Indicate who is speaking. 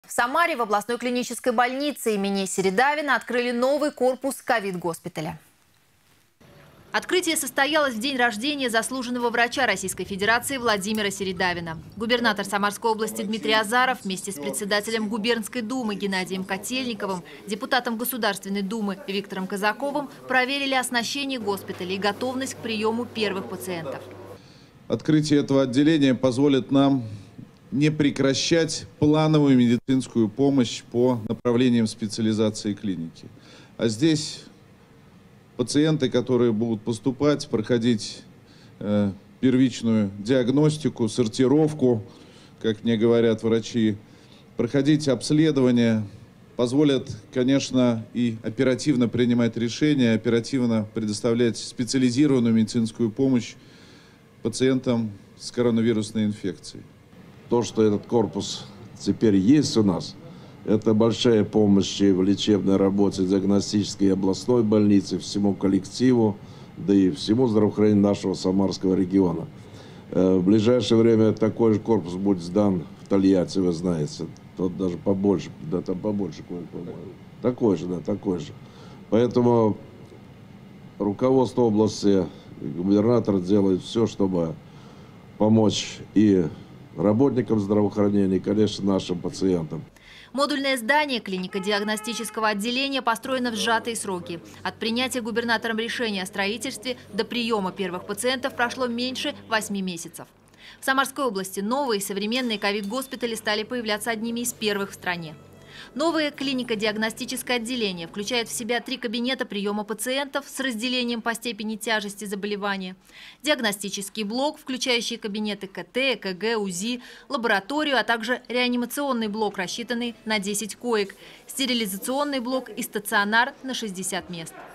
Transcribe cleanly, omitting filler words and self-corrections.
Speaker 1: В Самаре в областной клинической больнице имени Середавина открыли новый корпус ковид-госпиталя. Открытие состоялось в день рождения заслуженного врача Российской Федерации Владимира Середавина. Губернатор Самарской области Дмитрий Азаров вместе с председателем губернской думы Геннадием Котельниковым, депутатом Государственной думы Виктором Казаковым проверили оснащение госпиталя и готовность к приему первых пациентов.
Speaker 2: Открытие этого отделения позволит нам не прекращать плановую медицинскую помощь по направлениям специализации клиники. А здесь пациенты, которые будут поступать, проходить первичную диагностику, сортировку, как мне говорят врачи, проходить обследование, позволят, конечно, и оперативно принимать решения, оперативно предоставлять специализированную медицинскую помощь пациентам с коронавирусной инфекцией.
Speaker 3: То, что этот корпус теперь есть у нас, это большая помощь в лечебной работе диагностической и областной больницы, всему коллективу, да и всему здравоохранению нашего Самарского региона. В ближайшее время такой же корпус будет сдан в Тольятти, вы знаете. Тот даже побольше, да там побольше, по-моему. Такой же, да, такой же. Поэтому руководство области, губернатор делает все, чтобы помочь и работникам здравоохранения, и, конечно, нашим пациентам.
Speaker 1: Модульное здание клинико-диагностического отделения построено в сжатые сроки. От принятия губернатором решения о строительстве до приема первых пациентов прошло меньше 8 месяцев. В Самарской области новые современные ковид-госпитали стали появляться одними из первых в стране. Новое клинико-диагностическое отделение включает в себя 3 кабинета приема пациентов с разделением по степени тяжести заболевания, диагностический блок, включающий кабинеты КТ, ЭКГ, УЗИ, лабораторию, а также реанимационный блок, рассчитанный на 10 коек, стерилизационный блок и стационар на 60 мест.